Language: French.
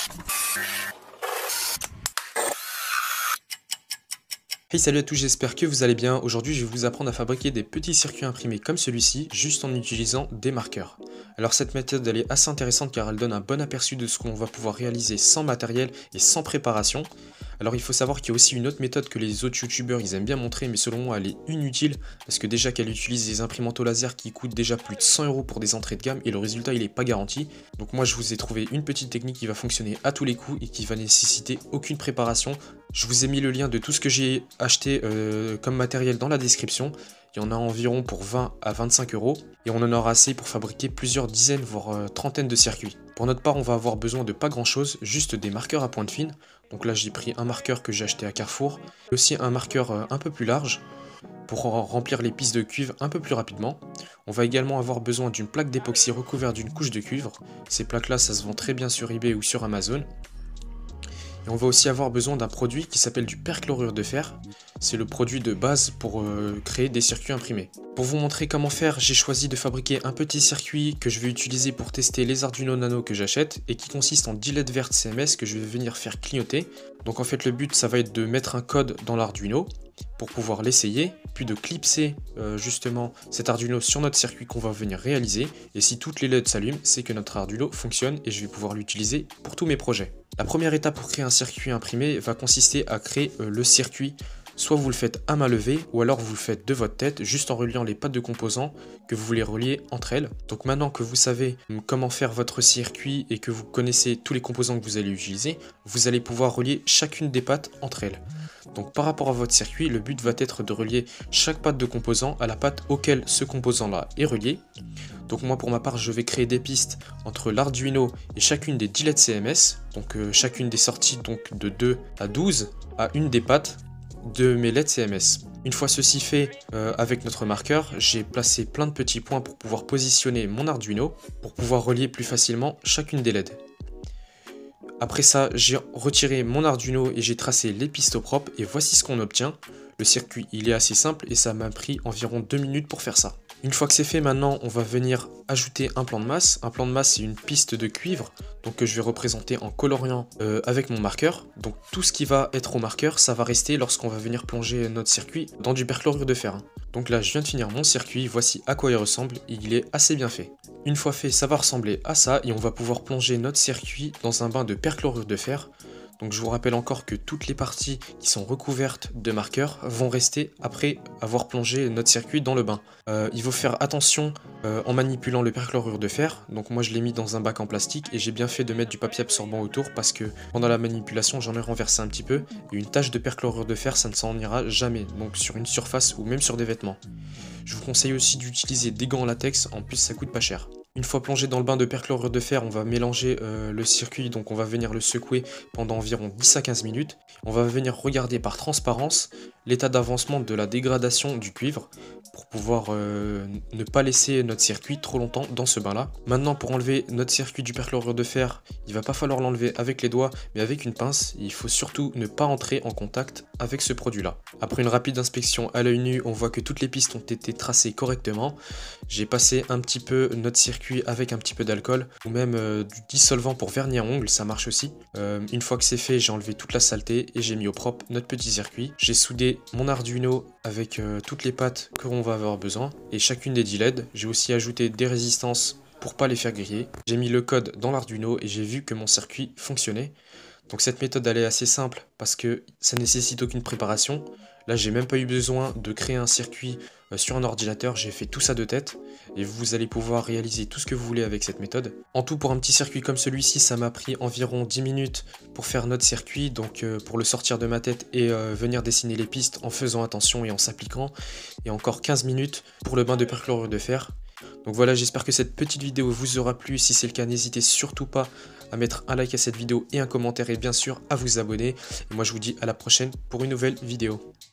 Hey, salut à tous, j'espère que vous allez bien. Aujourd'hui je vais vous apprendre à fabriquer des petits circuits imprimés comme celui-ci, juste en utilisant des marqueurs. Alors cette méthode elle est assez intéressante car elle donne un bon aperçu de ce qu'on va pouvoir réaliser sans matériel et sans préparation. Alors il faut savoir qu'il y a aussi une autre méthode que les autres youtubeurs ils aiment bien montrer, mais selon moi elle est inutile parce que déjà qu'elle utilise des imprimantes au laser qui coûtent déjà plus de 100 € pour des entrées de gamme et le résultat il n'est pas garanti. Donc moi je vous ai trouvé une petite technique qui va fonctionner à tous les coups et qui va nécessiter aucune préparation. Je vous ai mis le lien de tout ce que j'ai acheté comme matériel dans la description. Il y en a environ pour 20 à 25 € et on en aura assez pour fabriquer plusieurs dizaines voire trentaines de circuits. Pour notre part on va avoir besoin de pas grand chose, juste des marqueurs à pointe fine. Donc là j'ai pris un marqueur que j'ai acheté à Carrefour et aussi un marqueur un peu plus large pour remplir les pistes de cuivre un peu plus rapidement. On va également avoir besoin d'une plaque d'époxy recouverte d'une couche de cuivre. Ces plaques là ça se vend très bien sur eBay ou sur Amazon. Et on va aussi avoir besoin d'un produit qui s'appelle du perchlorure de fer. C'est le produit de base pour créer des circuits imprimés. Pour vous montrer comment faire, j'ai choisi de fabriquer un petit circuit que je vais utiliser pour tester les Arduino Nano que j'achète et qui consiste en 10 LED vertes CMS que je vais venir faire clignoter. Donc en fait le but ça va être de mettre un code dans l'Arduino pour pouvoir l'essayer, puis de clipser justement cet Arduino sur notre circuit qu'on va venir réaliser. Et si toutes les LED s'allument, c'est que notre Arduino fonctionne et je vais pouvoir l'utiliser pour tous mes projets. La première étape pour créer un circuit imprimé va consister à créer le circuit. Soit vous le faites à main levée, ou alors vous le faites de votre tête, juste en reliant les pattes de composants que vous voulez relier entre elles. Donc maintenant que vous savez comment faire votre circuit et que vous connaissez tous les composants que vous allez utiliser, vous allez pouvoir relier chacune des pattes entre elles. Donc par rapport à votre circuit, le but va être de relier chaque patte de composant à la patte auquel ce composant-là est relié. Donc moi pour ma part je vais créer des pistes entre l'Arduino et chacune des 10 LED CMS, donc chacune des sorties donc de 2 à 12 à une des pattes de mes LED CMS. Une fois ceci fait, avec notre marqueur, j'ai placé plein de petits points pour pouvoir positionner mon Arduino, pour pouvoir relier plus facilement chacune des LED. Après ça, j'ai retiré mon Arduino et j'ai tracé les pistes au propre et voici ce qu'on obtient. Le circuit il est assez simple et ça m'a pris environ 2 minutes pour faire ça. Une fois que c'est fait, maintenant on va venir ajouter un plan de masse. Un plan de masse c'est une piste de cuivre donc que je vais représenter en coloriant avec mon marqueur. Donc tout ce qui va être au marqueur ça va rester lorsqu'on va venir plonger notre circuit dans du perchlorure de fer. Donc là je viens de finir mon circuit, voici à quoi il ressemble, il est assez bien fait. Une fois fait ça va ressembler à ça et on va pouvoir plonger notre circuit dans un bain de perchlorure de fer. Donc je vous rappelle encore que toutes les parties qui sont recouvertes de marqueurs vont rester après avoir plongé notre circuit dans le bain. Il faut faire attention en manipulant le perchlorure de fer. Donc moi je l'ai mis dans un bac en plastique et j'ai bien fait de mettre du papier absorbant autour parce que pendant la manipulation j'en ai renversé un petit peu. Et une tache de perchlorure de fer ça ne s'en ira jamais, donc sur une surface ou même sur des vêtements. Je vous conseille aussi d'utiliser des gants en latex, en plus ça coûte pas cher. Une fois plongé dans le bain de perchlorure de fer, on va mélanger le circuit, donc on va venir le secouer pendant environ 10 à 15 minutes. On va venir regarder par transparence l'état d'avancement de la dégradation du cuivre pour pouvoir ne pas laisser notre circuit trop longtemps dans ce bain là. Maintenant pour enlever notre circuit du perchlorure de fer, il va pas falloir l'enlever avec les doigts mais avec une pince. Il faut surtout ne pas entrer en contact avec ce produit là. Après une rapide inspection à l'œil nu, on voit que toutes les pistes ont été tracées correctement. J'ai passé un petit peu notre circuit avec un petit peu d'alcool ou même du dissolvant pour vernis à ongles, ça marche aussi. Une fois que c'est fait, j'ai enlevé toute la saleté et j'ai mis au propre notre petit circuit. J'ai soudé mon Arduino avec toutes les pattes que l'on va avoir besoin et chacune des 10 LED. J'ai aussi ajouté des résistances pour pas les faire griller. J'ai mis le code dans l'Arduino et j'ai vu que mon circuit fonctionnait. Donc cette méthode elle est assez simple parce que ça nécessite aucune préparation. Là j'ai même pas eu besoin de créer un circuit sur un ordinateur, j'ai fait tout ça de tête et vous allez pouvoir réaliser tout ce que vous voulez avec cette méthode. En tout pour un petit circuit comme celui-ci ça m'a pris environ 10 minutes pour faire notre circuit, donc pour le sortir de ma tête et venir dessiner les pistes en faisant attention et en s'appliquant, et encore 15 minutes pour le bain de perchlorure de fer. Donc voilà, j'espère que cette petite vidéo vous aura plu. Si c'est le cas, n'hésitez surtout pas à mettre un like à cette vidéo et un commentaire et bien sûr à vous abonner. Et moi je vous dis à la prochaine pour une nouvelle vidéo.